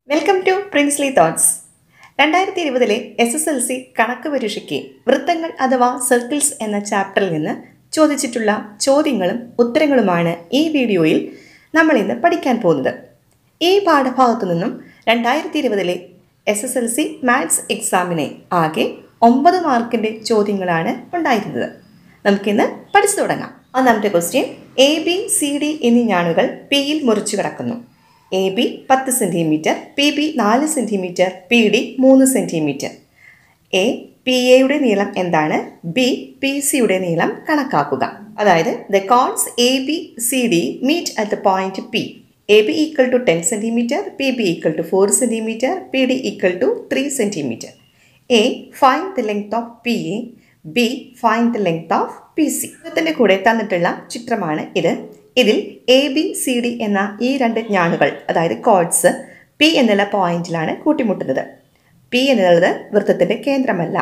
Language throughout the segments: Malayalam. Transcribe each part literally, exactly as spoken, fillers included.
Welcome to princely thoughts. രണ്ടായിരത്തി ഇരുപതിലെ എസ് എസ് എൽ സി കണക്ക് പരീക്ഷയ്ക്ക് വൃത്തങ്ങൾ അഥവാ സർക്കിൾസ് എന്ന ചാപ്റ്ററിൽ നിന്ന് ചോദിച്ചിട്ടുള്ള ചോദ്യങ്ങളും ഉത്തരങ്ങളുമാണ് ഈ വീഡിയോയിൽ നമ്മൾ ഇന്ന് പഠിക്കാൻ പോകുന്നത്. ഈ പാഠഭാഗത്തു നിന്നും രണ്ടായിരത്തി ഇരുപതിലെ S S L C maths എക്സാമിനെ ആകെ ഒമ്പത് മാർക്കിൻ്റെ ചോദ്യങ്ങളാണ് ഉണ്ടായിരുന്നത്. നമുക്കിന്ന് പഠിച്ചു തുടങ്ങാം. ഒന്നാമത്തെ question, A B C D എന്നീ ഞാണുകൾ പിയിൽ മുറിച്ചു കിടക്കുന്നു. എ ബി പത്ത് സെൻറ്റിമീറ്റർ, പി ബി നാല് സെൻറ്റിമീറ്റർ, പി ഡി മൂന്ന് സെൻറ്റിമീറ്റർ. എ പി എയുടെ നീളം എന്താണ്? ബി പി സിയുടെ നീളം കണക്കാക്കുക. അതായത് ദ കോൺസ് A B C D meet at the point P. A B equal to ten centimetre, P B equal to four centimetre, P D equal to three centimetre. A find the length of P A, B find the length of P C. ഇതിൻ്റെ കൂടെ തന്നിട്ടുള്ള ചിത്രമാണ് ഇത്. ഇതിൽ എ ബി സി ഡി എന്ന ഈ രണ്ട് ഞാണുകൾ, അതായത് കോർഡ്സ്, പി എന്നുള്ള പോയിന്റിലാണ് കൂട്ടിമുട്ടുന്നത്. പി എന്നുള്ളത് വൃത്തത്തിൻ്റെ കേന്ദ്രമല്ല,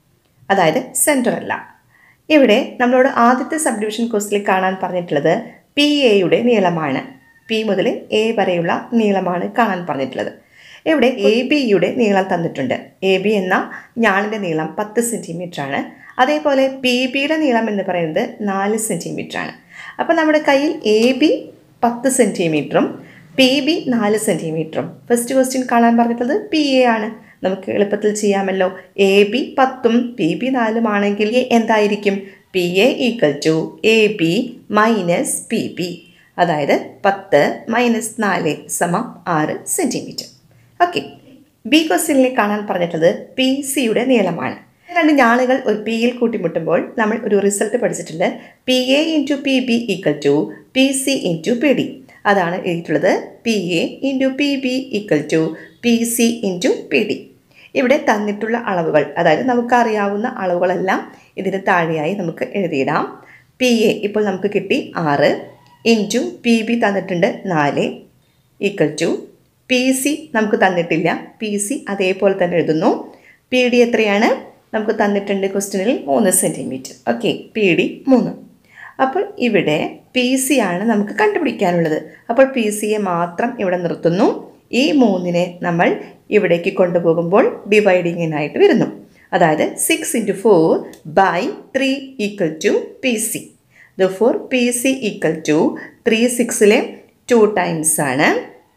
അതായത് സെൻറ്റർ അല്ല. ഇവിടെ നമ്മളോട് ആദ്യത്തെ സബ് ഡിവിഷൻ ക്വസ്റ്റിൽ കാണാൻ പറഞ്ഞിട്ടുള്ളത് പി എയുടെ നീളമാണ്. പി മുതൽ എ വരെയുള്ള നീളമാണ് കാണാൻ പറഞ്ഞിട്ടുള്ളത്. ഇവിടെ എ ബിയുടെ നീളം തന്നിട്ടുണ്ട്. എ ബി എന്ന ഞാണിൻ്റെ നീളം പത്ത് സെൻറ്റിമീറ്റർ ആണ്. അതേപോലെ പി ബിയുടെ നീളം എന്ന് പറയുന്നത് നാല് സെൻറ്റിമീറ്റർ ആണ്. അപ്പോൾ നമ്മുടെ കയ്യിൽ എ ബി പത്ത് സെൻറ്റിമീറ്ററും പി ബി നാല് സെൻറ്റിമീറ്ററും. ഫസ്റ്റ് ക്വസ്റ്റ്യൻ കാണാൻ പറഞ്ഞിട്ടുള്ളത് പി എ ആണ്. നമുക്ക് എളുപ്പത്തിൽ ചെയ്യാമല്ലോ. എ ബി പത്തും പി ബി നാലും ആണെങ്കിൽ എന്തായിരിക്കും? P A equal to A B minus P B. അതായത് പത്ത് മൈനസ് നാല് സമം ആറ് സെൻറ്റിമീറ്റർ. ഓക്കെ, ബി ക്വസ്റ്റ്യനിൽ കാണാൻ പറഞ്ഞിട്ടുള്ളത് പി സിയുടെ നീളമാണ്. രണ്ട് ഞാളുകൾ ഒരു പിയിൽ കൂട്ടിമുട്ടുമ്പോൾ നമ്മൾ ഒരു റിസൾട്ട് പഠിച്ചിട്ടുണ്ട്. P A into P B equal to P C into P D. അതാണ് എഴുതിയിട്ടുള്ളത് P A into P B equal to P C into P D. ഇവിടെ തന്നിട്ടുള്ള അളവുകൾ, അതായത് നമുക്കറിയാവുന്ന അളവുകളെല്ലാം ഇതിന് താഴെയായി നമുക്ക് എഴുതിയിടാം. പി എ ഇപ്പോൾ നമുക്ക് കിട്ടി ആറ്, ഇൻറ്റു പി ബി തന്നിട്ടുണ്ട് നാല്, ഈക്വൽ ടു പി സി നമുക്ക് തന്നിട്ടില്ല. പി സി അതേപോലെ തന്നെ എഴുതുന്നു. പി ഡി എത്രയാണ്? നമുക്ക് തന്നിട്ടുണ്ട് ക്വസ്റ്റ്യനിൽ മൂന്ന് സെൻറ്റിമീറ്റർ. ഓക്കെ, പി ഡി മൂന്ന്. അപ്പോൾ ഇവിടെ പി സി ആണ് നമുക്ക് കണ്ടുപിടിക്കാനുള്ളത്. അപ്പോൾ പി സിയെ മാത്രം ഇവിടെ നിർത്തുന്നു. ഈ മൂന്നിനെ നമ്മൾ ഇവിടേക്ക് കൊണ്ടുപോകുമ്പോൾ ഡിവൈഡിങ്ങിനായിട്ട് വരുന്നു. അതായത് six into four by three equal to P C. The four P C equal to three സിക്സിലെ ടു ടൈംസ് ആണ്,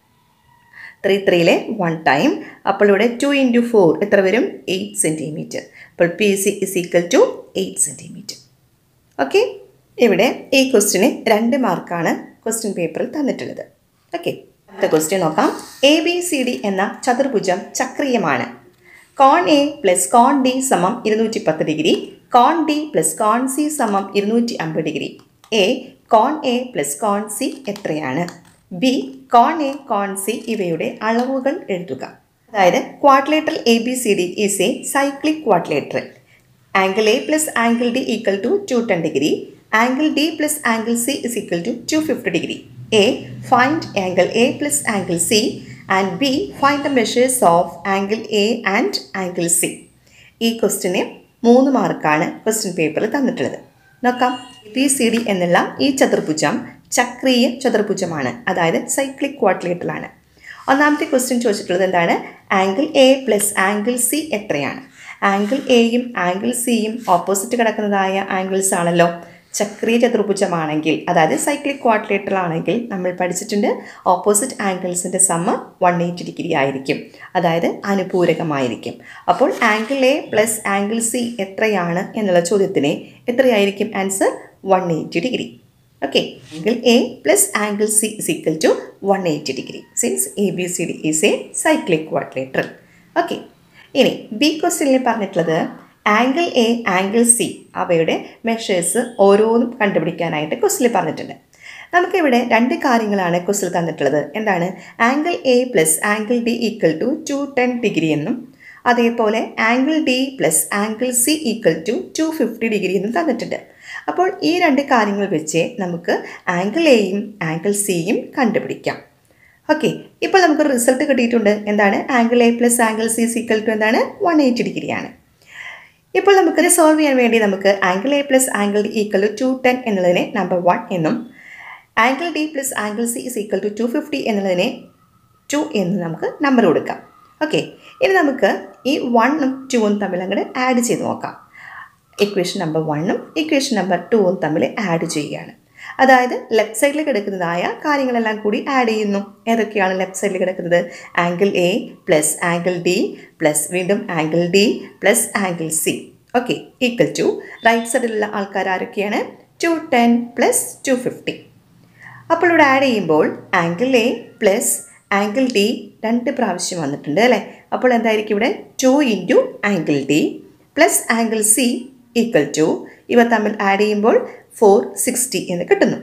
ത്രീ ത്രീയിലെ വൺ ടൈം. അപ്പോൾ ഇവിടെ ടു ഇൻറ്റു ഫോർ എത്ര വരും? Eight centimetre. അപ്പോൾ P C is equal to eight centimetre. Okay, ഇവിടെ ഈ ക്വസ്റ്റിന് രണ്ട് മാർക്കാണ് ക്വസ്റ്റ്യൻ പേപ്പറിൽ തന്നിട്ടുള്ളത്. ഓക്കെ, അടുത്ത ക്വസ്റ്റ്യൻ നോക്കാം. എ ബി സി ഡി എന്ന ചതുർഭുജം ചക്രീയമാണ്. കോൺ എ പ്ലസ് കോൺ ഡി സമം ഇരുന്നൂറ്റി പത്ത് ഡിഗ്രി, കോൺ ഡി പ്ലസ് കോൺ സി സമം ഇരുന്നൂറ്റി അമ്പത് ഡിഗ്രി. എ കോൺ എ പ്ലസ് കോൺ സി എത്രയാണ്? ബി കോൺ എ കോൺ സി ഇവയുടെ അളവുകൾ എഴുതുക. അതായത് quadrilateral A B C D is a cyclic quadrilateral. Angle A plus angle D equal to two ten degree. Angle D plus angle C is equal to two fifty degree. A find angle A plus angle C and B find the measures of angle A and angle C. ഈ ക്വസ്റ്റിന് മൂന്ന് മാർക്കാണ് ക്വസ്റ്റ്യൻ പേപ്പറിൽ തന്നിട്ടുള്ളത്. നോക്കാം. എ ബി സി ഡി എന്നുള്ള ഈ ചതുർഭുജം ചക്രീയ ചതുർഭുജമാണ്, അതായത് സൈക്ലിക് ക്വാഡ്രിലേറ്ററൽ ആണ്. ഒന്നാമത്തെ ക്വസ്റ്റ്യൻ ചോദിച്ചിട്ടുള്ളത് എന്താണ്? Angle A plus angle C എത്രയാണ്? ആംഗിൾ എയും ആംഗിൾ സിയും ഓപ്പോസിറ്റ് കിടക്കുന്നതായ ആംഗിൾസ് ആണല്ലോ. ചക്രീയ ചതുർഭുജമാണെങ്കിൽ, അതായത് സൈക്ലിക് ക്വാഡ്രിലേറ്ററൽ ആണെങ്കിൽ നമ്മൾ പഠിച്ചിട്ടുണ്ട് ഓപ്പോസിറ്റ് ആംഗിൾസിൻ്റെ സമ്മ് വൺ എയ്റ്റി ഡിഗ്രി ആയിരിക്കും, അതായത് അനുപൂരകമായിരിക്കും. അപ്പോൾ angle A plus angle C എത്രയാണ് എന്നുള്ള ചോദ്യത്തിന് എത്രയായിരിക്കും answer? One eighty degree. Okay, angle A plus angle C is equal to one hundred eighty degree since A B C D is a cyclic quadrilateral. Okay, ഇനി ബി ക്വസ്റ്റ്യനിൽ പറഞ്ഞിട്ടുള്ളത് ആംഗിൾ എ ആംഗിൾ സി അവയുടെ മെഷേഴ്സ് ഓരോന്നും കണ്ടുപിടിക്കാനായിട്ട് ക്വസ്റ്റ്യനിൽ പറഞ്ഞിട്ടുണ്ട്. നമുക്കിവിടെ രണ്ട് കാര്യങ്ങളാണ് ക്വസ്റ്റ്യനിൽ തന്നിട്ടുള്ളത്. എന്താണ്? Angle A plus angle D equal to two ten degree എന്നും അതേപോലെ angle D plus angle C equal to two fifty degree എന്നും തന്നിട്ടുണ്ട്. അപ്പോൾ ഈ രണ്ട് കാര്യങ്ങൾ വെച്ച് നമുക്ക് ആംഗിൾ എയും ആംഗിൾ സിയും കണ്ടുപിടിക്കാം. ഓക്കെ, ഇപ്പോൾ നമുക്ക് റിസൾട്ട് കിട്ടിയിട്ടുണ്ട്. എന്താണ്? Angle A plus angle C equal to എന്താണ്? വൺ എയ്റ്റി ഡിഗ്രിയാണ്. ഇപ്പോൾ നമുക്കത് സോൾവ് ചെയ്യാൻ വേണ്ടി നമുക്ക് angle A plus angle D equal to two ten എന്നുള്ളതിനെ നമ്പർ വൺ എന്നും angle D plus angle C is equal to two fifty എന്നുള്ളതിനെ ടു എന്ന് നമുക്ക് നമ്പർ കൊടുക്കാം. ഓക്കെ, ഇനി നമുക്ക് ഈ വണ്ണും ടൂവും തമ്മിൽ അങ്ങോട്ട് ആഡ് ചെയ്ത് നോക്കാം. ഇക്വേഷൻ നമ്പർ വണ്ണും ഇക്വേഷൻ നമ്പർ ടൂവും തമ്മിൽ ആഡ് ചെയ്യുകയാണ്. അതായത് ലെഫ്റ്റ് സൈഡിൽ കിടക്കുന്നതായ കാര്യങ്ങളെല്ലാം കൂടി ആഡ് ചെയ്യുന്നു. ഏതൊക്കെയാണ് ലെഫ്റ്റ് സൈഡിൽ കിടക്കുന്നത്? Angle A plus angle D plus വീണ്ടും angle D plus angle C. Okay, equal to right സൈഡിലുള്ള ആൾക്കാർ ആരൊക്കെയാണ്? Two ten plus two fifty. അപ്പോൾ ഇവിടെ ആഡ് ചെയ്യുമ്പോൾ angle A plus angle D രണ്ട് പ്രാവശ്യം വന്നിട്ടുണ്ട് അല്ലേ? അപ്പോൾ എന്തായിരിക്കും ഇവിടെ? Two into angle D plus angle C equal to ഇവ തമ്മിൽ ആഡ് ചെയ്യുമ്പോൾ ഫോർ സിക്സ്റ്റി എന്ന് കിട്ടുന്നു.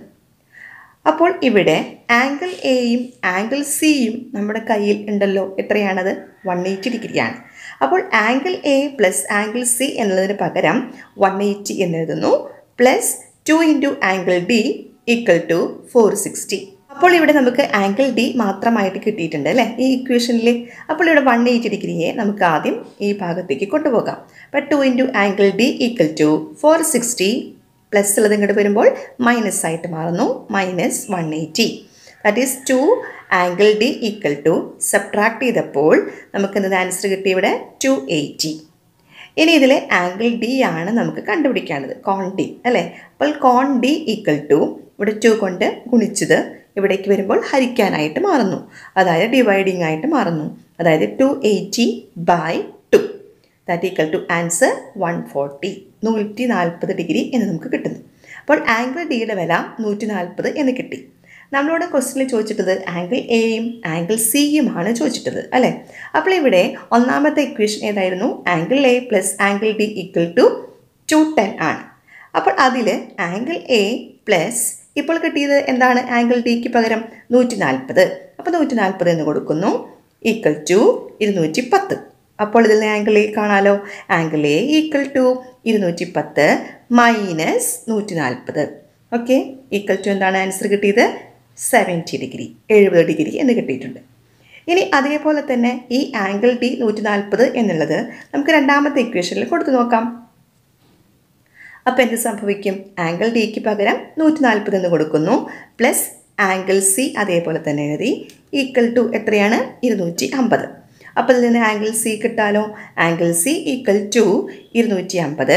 അപ്പോൾ ഇവിടെ ആംഗിൾ എയും ആംഗിൾ സിയും നമ്മുടെ കയ്യിൽ ഉണ്ടല്ലോ. എത്രയാണത്? വൺ എയ്റ്റി ഡിഗ്രിയാണ്. അപ്പോൾ angle A plus angle C എന്നതിന് പകരം വൺ എയ്റ്റി എന്നെഴുതുന്നു. Plus two into angle D equal to four sixty. അപ്പോൾ ഇവിടെ നമുക്ക് ആംഗിൾ ഡി മാത്രമായിട്ട് കിട്ടിയിട്ടുണ്ട് അല്ലേ ഈ ഇക്വേഷനിൽ. അപ്പോൾ ഇവിടെ വൺ എയ്റ്റി ഡിഗ്രിയെ നമുക്ക് ആദ്യം ഈ ഭാഗത്തേക്ക് കൊണ്ടുപോകാം. അപ്പോൾ two into angle D equal to four sixty plus ഉള്ളത് ഇങ്ങോട്ട് വരുമ്പോൾ മൈനസ് ആയിട്ട് മാറുന്നു. Minus one eighty that is two angle D equal to subtract ചെയ്തപ്പോൾ നമുക്ക് എന്ത് ആൻസർ കിട്ടി? ഇവിടെ ടു എയ്റ്റി. ഇനി ഇതിൽ ആംഗിൾ ഡി ആണ് നമുക്ക് കണ്ടുപിടിക്കേണ്ടത്, കോൺ ഡി അല്ലേ? അപ്പോൾ കോൺ ഡി ഈക്വൽ ടു ഇവിടെ ടു കൊണ്ട് ഗുണിച്ചത് ഇവിടേക്ക് വരുമ്പോൾ ഹരിക്കാനായിട്ട് മാറുന്നു, അതായത് ഡിവൈഡിങ് ആയിട്ട് മാറുന്നു. അതായത് two eighty by two that equal to answer one forty, നൂറ്റി നാൽപ്പത് ഡിഗ്രി എന്ന് നമുക്ക് കിട്ടുന്നു. അപ്പോൾ ആംഗിൾ ഡിയുടെ വില നൂറ്റി നാൽപ്പത് എന്ന് കിട്ടി. നമ്മളോട് ക്വസ്റ്റ്യനിൽ ചോദിച്ചിട്ടത് ആംഗിൾ എയും ആംഗിൾ സിയുമാണ് ചോദിച്ചിട്ടത് അല്ലേ? അപ്പോൾ ഇവിടെ ഒന്നാമത്തെ ഇക്വേഷൻ ഏതായിരുന്നു? Angle A plus angle D equal to two ten ആണ്. അപ്പോൾ അതിൽ ആംഗിൾ എ പ്ലസ് ഇപ്പോൾ കിട്ടിയത് എന്താണ്? ആംഗിൾ ഡിക്ക് പകരം നൂറ്റി നാൽപ്പത്. അപ്പോൾ നൂറ്റി നാൽപ്പത് എന്ന് കൊടുക്കുന്നു ഈക്വൽ ടു ഇരുന്നൂറ്റി പത്ത്. അപ്പോൾ ഇതിൽ നിന്ന് ആംഗിൾ എ കാണാലോ. ആംഗിൾ എ ഈക്വൽ ടു ഇരുന്നൂറ്റി പത്ത് മൈനസ് നൂറ്റി നാൽപ്പത്. ഓക്കെ, ഈക്വൽ ടു എന്താണ് ആൻസർ കിട്ടിയത്? സെവൻറ്റി ഡിഗ്രി, എഴുപത് ഡിഗ്രി എന്ന് കിട്ടിയിട്ടുണ്ട്. ഇനി അതേപോലെ തന്നെ ഈ ആംഗിൾ ഡി നൂറ്റി നാൽപ്പത് എന്നുള്ളത് നമുക്ക് രണ്ടാമത്തെ ഇക്വേഷനിൽ കൊടുത്തു നോക്കാം. അപ്പോൾ എന്ത് സംഭവിക്കും? ആംഗിൾ ഡിക്ക് പകരം നൂറ്റി നാൽപ്പത് എന്ന് കൊടുക്കുന്നു. പ്ലസ് ആംഗിൾ സി അതേപോലെ തന്നെ എഴുതി ഈക്വൽ ടു എത്രയാണ്? ഇരുന്നൂറ്റി അമ്പത്. അപ്പോൾ ഇതിൽ നിന്ന് ആംഗിൾ സി കിട്ടാലോ. ആംഗിൾ സി ഈക്വൽ ടു ഇരുന്നൂറ്റി അമ്പത്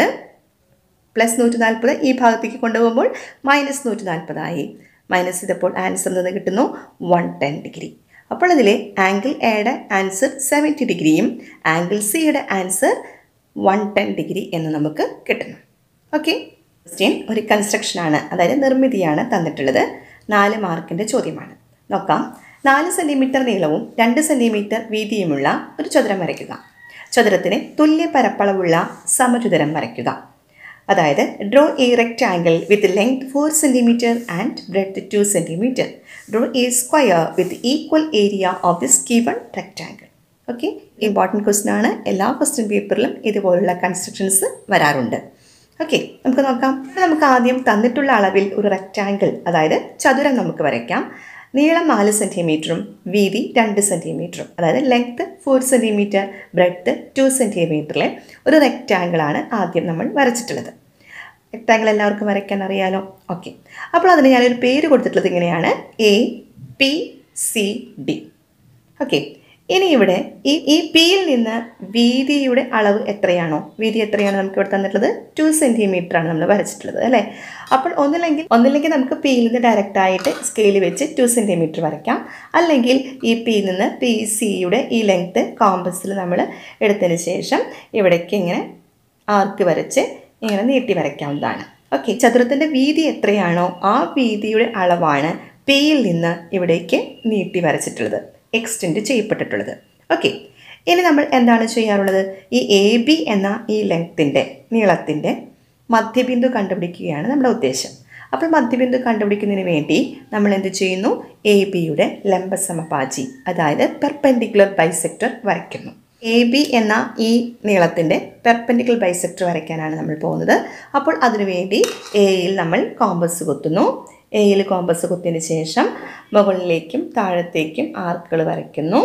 പ്ലസ് നൂറ്റി നാൽപ്പത് ഈ ഭാഗത്തേക്ക് കൊണ്ടുപോകുമ്പോൾ മൈനസ് നൂറ്റി നാൽപ്പതായി. മൈനസ് ചെയ്തപ്പോൾ ആൻസർ നിന്ന് കിട്ടുന്നു വൺ ടെൻ ഡിഗ്രി. അപ്പോൾ ഇതിൽ ആംഗിൾ എയുടെ ആൻസർ സെവൻറ്റി ഡിഗ്രിയും ആംഗിൾ സിയുടെ ആൻസർ വൺ ടെൻ ഡിഗ്രി എന്ന് നമുക്ക് കിട്ടുന്നു. ഓക്കെ, ക്വസ്റ്റ്യൻ ഒരു കൺസ്ട്രക്ഷനാണ്, അതായത് നിർമ്മിതിയാണ് തന്നിട്ടുള്ളത്. നാല് മാർക്കിൻ്റെ ചോദ്യമാണ്. നോക്കാം. നാല് സെൻറ്റിമീറ്റർ നീളവും രണ്ട് സെൻറ്റിമീറ്റർ വീതിയുമുള്ള ഒരു ചതുരം വരയ്ക്കുക. ചതുരത്തിന് തുല്യ പരപ്പളവുള്ള സമചതുരം വരയ്ക്കുക. അതായത് draw a rectangle with length four centimetre and breadth two centimetre. Draw a square with equal area of this given rectangle. Okay, important question ആണ്. എല്ലാ ക്വസ്റ്റ്യൻ പേപ്പറിലും ഇതുപോലുള്ള കൺസ്ട്രക്ഷൻസ് വരാറുണ്ട്. ഓക്കെ, നമുക്ക് നോക്കാം. നമുക്ക് ആദ്യം തന്നിട്ടുള്ള അളവിൽ ഒരു റെക്റ്റാങ്കിൾ, അതായത് ചതുരം നമുക്ക് വരയ്ക്കാം. നീളം നാല് സെൻറ്റിമീറ്ററും വീതി രണ്ട് സെൻറ്റിമീറ്ററും, അതായത് length four centimetre breadth two സെൻറ്റിമീറ്ററിലെ ഒരു റെക്റ്റാങ്കിളാണ് ആദ്യം നമ്മൾ വരച്ചിട്ടുള്ളത്. റെക്റ്റാങ്കിൾ എല്ലാവർക്കും വരയ്ക്കാൻ അറിയാലോ. ഓക്കെ, അപ്പോൾ അതിന് ഞാനൊരു പേര് കൊടുത്തിട്ടുള്ളത് ഇങ്ങനെയാണ്, A P C D. Okay, ഇനി ഇവിടെ ഈ ഈ പിയിൽ നിന്ന് വീതിയുടെ അളവ് എത്രയാണോ, വീതി എത്രയാണ് നമുക്ക് ഇവിടെ തന്നിട്ടുള്ളത്? ടു സെൻറ്റിമീറ്റർ ആണ് നമ്മൾ വരച്ചിട്ടുള്ളത് അല്ലേ? അപ്പോൾ ഒന്നില്ലെങ്കിൽ ഒന്നില്ലെങ്കിൽ നമുക്ക് പിയിൽ നിന്ന് ഡയറക്റ്റായിട്ട് സ്കെയിൽ വെച്ച് ടു സെൻറ്റിമീറ്റർ വരയ്ക്കാം. അല്ലെങ്കിൽ ഈ പിയിൽ നിന്ന് പി സിയുടെ ഈ ലെങ്ത്ത് കോമ്പസിൽ നമ്മൾ എടുത്തതിന് ശേഷം ഇവിടേക്ക് ഇങ്ങനെ ആർക്ക് വരച്ച് ഇങ്ങനെ നീട്ടി വരയ്ക്കാവുന്നതാണ്. ഓക്കെ, ചതുരത്തിൻ്റെ വീതി എത്രയാണോ ആ വീതിയുടെ അളവാണ് പിയിൽ നിന്ന് ഇവിടേക്ക് നീട്ടി വരച്ചിട്ടുള്ളത്, എക്സ്റ്റെൻഡ് ചെയ്യപ്പെട്ടിട്ടുള്ളത്. ഓക്കെ, ഇനി നമ്മൾ എന്താണ് ചെയ്യാറുള്ളത്? ഈ എ ബി എന്ന ഈ ലെങ്ത്തിൻ്റെ നീളത്തിൻ്റെ മധ്യബിന്ദു കണ്ടുപിടിക്കുകയാണ് നമ്മുടെ ഉദ്ദേശം. അപ്പോൾ മധ്യബിന്ദു കണ്ടുപിടിക്കുന്നതിന് വേണ്ടി നമ്മൾ എന്ത് ചെയ്യുന്നു? എ ബിയുടെ ലംബസമപാചി, അതായത് പെർപെൻഡിക്കുലർ ബൈസെക്ടർ വരയ്ക്കുന്നു. എ ബി എന്ന ഈ നീളത്തിൻ്റെ പെർപെൻഡിക്കുലർ ബൈസെക്ടർ വരയ്ക്കാനാണ് നമ്മൾ പോകുന്നത്. അപ്പോൾ അതിനുവേണ്ടി എയിൽ നമ്മൾ കോമ്പസ് കുത്തുന്നു. എയിൽ കോമ്പസ് കുത്തിയതിന് ശേഷം മുകളിലേക്കും താഴത്തേക്കും ആർക്കുകൾ വരയ്ക്കുന്നു.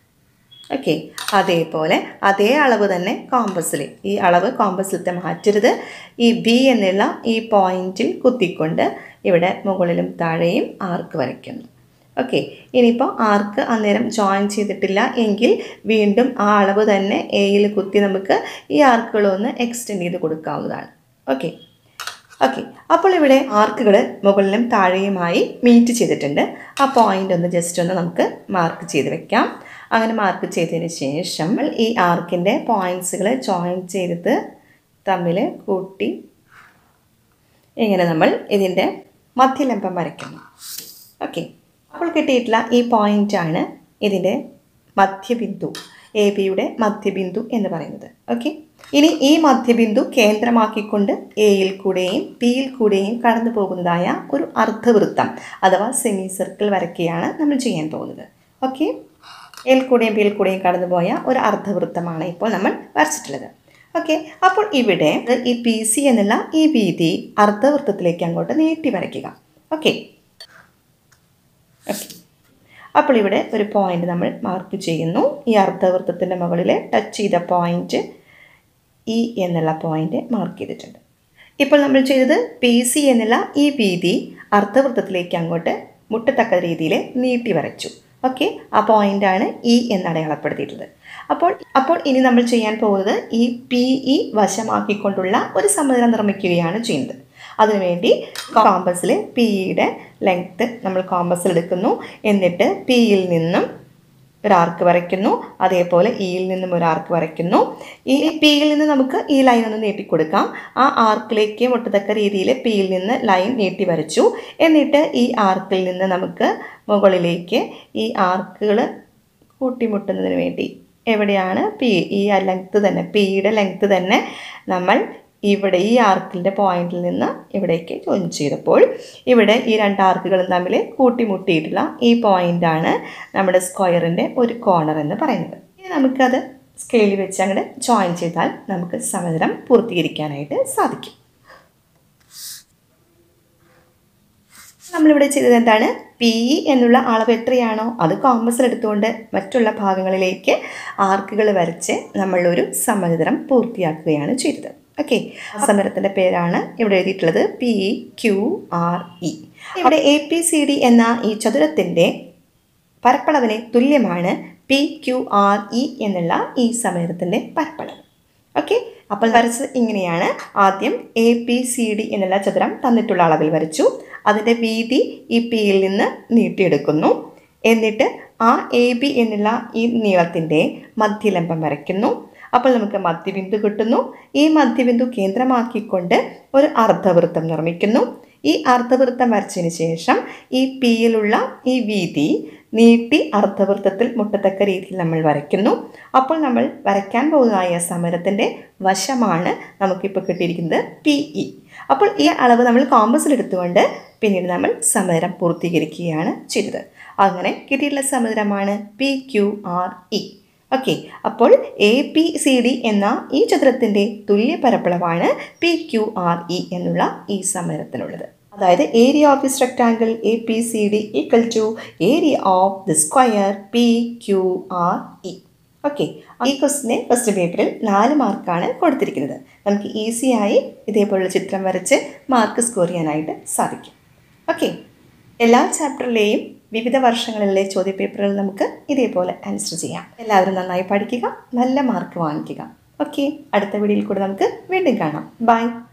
ഓക്കെ, അതേപോലെ അതേ അളവ് തന്നെ കോമ്പസിൽ, ഈ അളവ് കോമ്പസിലത്തെ മാറ്റരുത്. ഈ ബി എന്നുള്ള ഈ പോയിന്റിൽ കുത്തിക്കൊണ്ട് ഇവിടെ മുകളിലും താഴെയും ആർക്ക് വരയ്ക്കുന്നു. ഓക്കെ, ഇനിയിപ്പോൾ ആർക്ക് അന്നേരം ജോയിൻ ചെയ്തിട്ടില്ല എങ്കിൽ വീണ്ടും ആ അളവ് തന്നെ എയിൽ കുത്തി നമുക്ക് ഈ ആർക്കുകളൊന്ന് എക്സ്റ്റെൻഡ് ചെയ്ത് കൊടുക്കാവുന്നതാണ്. ഓക്കെ ഓക്കെ അപ്പോൾ ഇവിടെ ആർക്കുകൾ മുകളിലും താഴെയുമായി മീറ്റ് ചെയ്തിട്ടുണ്ട്. ആ പോയിൻ്റ് ഒന്ന് ജസ്റ്റ് ഒന്ന് നമുക്ക് മാർക്ക് ചെയ്ത് വെക്കാം. അങ്ങനെ മാർക്ക് ചെയ്തതിന് ശേഷം ഈ ആർക്കിൻ്റെ പോയിൻറ്റ്സുകൾ ജോയിൻ ചെയ്ത് തമ്മിൽ കൂട്ടി ഇങ്ങനെ നമ്മൾ ഇതിൻ്റെ മധ്യലംബം വരയ്ക്കുന്നു. ഓക്കെ, അപ്പോൾ കിട്ടിയിട്ടുള്ള ഈ പോയിൻ്റാണ് ഇതിൻ്റെ മധ്യബിന്ദു, എ ബിയുടെ മധ്യബിന്ദു എന്ന് പറയുന്നത്. ഓക്കെ, ഇനി ഈ മധ്യബിന്ദു കേന്ദ്രമാക്കിക്കൊണ്ട് എയിൽ കൂടെയും പിയിൽ കൂടെയും കടന്നു പോകുന്നതായ ഒരു അർദ്ധവൃത്തം അഥവാ സെമി സർക്കിൾ വരയ്ക്കുകയാണ് നമ്മൾ ചെയ്യാൻ പോകുന്നത്. ഓക്കെ, എയിൽ കൂടെയും പിയിൽ കൂടെയും കടന്നു പോയ ഒരു അർദ്ധവൃത്തമാണ് ഇപ്പോൾ നമ്മൾ വരച്ചിട്ടുള്ളത്. ഓക്കെ, അപ്പോൾ ഇവിടെ ഈ പി സി എന്നുള്ള ഈ വീതി അർദ്ധവൃത്തത്തിലേക്ക് അങ്ങോട്ട് നീട്ടി വരയ്ക്കുക. ഓക്കെ ഓക്കെ അപ്പോൾ ഇവിടെ ഒരു പോയിന്റ് നമ്മൾ മാർക്ക് ചെയ്യുന്നു. ഈ അർദ്ധവൃത്തത്തിൻ്റെ മുകളിൽ ടച്ച് ചെയ്ത പോയിന്റ് ഇ എന്നുള്ള പോയിന്റ് മാർക്ക് ചെയ്തിട്ടുണ്ട്. ഇപ്പോൾ നമ്മൾ ചെയ്തത് പി സി എന്നുള്ള ഈ വീതി അർദ്ധവൃത്തത്തിലേക്ക് അങ്ങോട്ട് മുട്ടത്തക്ക രീതിയിൽ നീട്ടി വരച്ചു. ഓക്കെ, ആ പോയിൻ്റാണ് ഇ എന്ന് അടയാളപ്പെടുത്തിയിട്ടുള്ളത്. അപ്പോൾ അപ്പോൾ ഇനി നമ്മൾ ചെയ്യാൻ പോകുന്നത് ഈ പി ഇ വശമാക്കിക്കൊണ്ടുള്ള ഒരു സമതലം നിർമ്മിക്കുകയാണ് ചെയ്യുന്നത്. അതിനുവേണ്ടി കോമ്പസിൽ പി ഇയുടെ ലെങ്ത്ത് നമ്മൾ കോമ്പസിൽ എടുക്കുന്നു. എന്നിട്ട് പിയിൽ നിന്നും ഒരു ആർക്ക് വരയ്ക്കുന്നു. അതേപോലെ ഇയിൽ നിന്നും ഒരു ആർക്ക് വരയ്ക്കുന്നു. ഈ പിയിൽ നിന്ന് നമുക്ക് ഈ ലൈൻ ഒന്ന് നീട്ടിക്കൊടുക്കാം. ആ ആർക്കിലേക്ക് മുട്ടത്തക്ക രീതിയിൽ പിയിൽ നിന്ന് ലൈൻ നീട്ടി വരച്ചു. എന്നിട്ട് ഈ ആർക്കിൽ നിന്ന് നമുക്ക് മുകളിലേക്ക് ഈ ആർക്കുകൾ കൂട്ടിമുട്ടുന്നതിന് വേണ്ടി എവിടെയാണ് പി ഈ ലെങ്ത്ത് തന്നെ പിയുടെ ലെങ്ത്ത് തന്നെ നമ്മൾ ഇവിടെ ഈ ആർക്കിൻ്റെ പോയിന്റിൽ നിന്ന് ഇവിടേക്ക് ജോയിൻ ചെയ്തപ്പോൾ ഇവിടെ ഈ രണ്ട് ആർക്കുകളും തമ്മിൽ കൂട്ടിമുട്ടിയിട്ടുള്ള ഈ പോയിൻ്റാണ് നമ്മുടെ സ്ക്വയറിൻ്റെ ഒരു കോർണർ എന്ന് പറയുന്നത്. ഇനി നമുക്കത് സ്കെയിൽ വെച്ച് അങ്ങോട്ട് ജോയിൻ ചെയ്താൽ നമുക്ക് സമതലം പൂർത്തീകരിക്കാനായിട്ട് സാധിക്കും. നമ്മളിവിടെ ചെയ്തത് എന്താണ്? പി ഇ എന്നുള്ള അളവ് എത്രയാണോ അത് കോമ്പസിൽ എടുത്തുകൊണ്ട് മറ്റുള്ള ഭാഗങ്ങളിലേക്ക് ആർക്കുകൾ വരച്ച് നമ്മളൊരു സമതലം പൂർത്തിയാക്കുകയാണ് ചെയ്തത്. ഓക്കെ, ആ സമരത്തിൻ്റെ പേരാണ് ഇവിടെ എഴുതിയിട്ടുള്ളത് പി ക്യു ആർ ഇ. ഇവിടെ എ പി സി ഡി എന്ന ഈ ചതുരത്തിൻ്റെ പരപ്പളവിന് തുല്യമാണ് പി ക്യു ആർ ഇ എന്നുള്ള ഈ സമരത്തിൻ്റെ പരപ്പളവ്. ഓക്കെ, അപ്പോൾ വരച്ചത് ഇങ്ങനെയാണ്. ആദ്യം എ പി സി ഡി എന്നുള്ള ചതുരം തന്നിട്ടുള്ള അളവിൽ വരച്ചു. അതിൻ്റെ വീതി ഈ പിയിൽ നിന്ന് നീട്ടിയെടുക്കുന്നു. എന്നിട്ട് ആ എ ബി എന്നുള്ള ഈ നീളത്തിൻ്റെ മധ്യലംബം വരയ്ക്കുന്നു. അപ്പോൾ നമുക്ക് മധ്യബിന്ദു കിട്ടുന്നു. ഈ മധ്യബിന്ദു കേന്ദ്രമാക്കിക്കൊണ്ട് ഒരു അർദ്ധവൃത്തം നിർമ്മിക്കുന്നു. ഈ അർദ്ധവൃത്തം വരച്ചതിന് ശേഷം ഈ പിയിലുള്ള ഈ വീതി നീട്ടി അർദ്ധവൃത്തത്തിൽ മുട്ടത്തക്ക രീതിയിൽ നമ്മൾ വരയ്ക്കുന്നു. അപ്പോൾ നമ്മൾ വരയ്ക്കാൻ പോകുന്നതായ സമരത്തിൻ്റെ വശമാണ് നമുക്കിപ്പോൾ കിട്ടിയിരിക്കുന്നത് പി ഇ. അപ്പോൾ ഈ അളവ് നമ്മൾ കോമ്പസിൽ എടുത്തുകൊണ്ട് പിന്നീട് നമ്മൾ സമരം പൂർത്തീകരിക്കുകയാണ് ചെയ്തത്. അങ്ങനെ കിട്ടിയിട്ടുള്ള സമരമാണ് P Q R E. Okay, അപ്പോൾ എ പി സി ഡി എന്ന ഈ ചതുരത്തിൻ്റെ തുല്യ പരപ്പളവാണ് പി ക്യു ആർ ഇ എന്നുള്ള ഈ സമരത്തിനുള്ളത്. അതായത് area of this rectangle A P C D equal to area of the square P Q R E. Okay, ഈ ക്വസ്റ്റിനെ ഫസ്റ്റ് പേപ്പറിൽ നാല് മാർക്കാണ് കൊടുത്തിരിക്കുന്നത്. നമുക്ക് ഈസിയായി ഇതേപോലുള്ള ചിത്രം വരച്ച് മാർക്ക് സ്കോർ ചെയ്യാനായിട്ട് സാധിക്കും. ഓക്കെ, എല്ലാ ചാപ്റ്ററിലെയും വിവിധ വർഷങ്ങളിലെ ചോദ്യപേപ്പറുകൾ നമുക്ക് ഇതേപോലെ ആൻസർ ചെയ്യാം. എല്ലാവരും നന്നായി പഠിക്കുക, നല്ല മാർക്ക് വാങ്ങിക്കുക. ഓക്കെ, അടുത്ത വീഡിയോയിൽ കൂടെ നമുക്ക് വീണ്ടും കാണാം. ബൈ.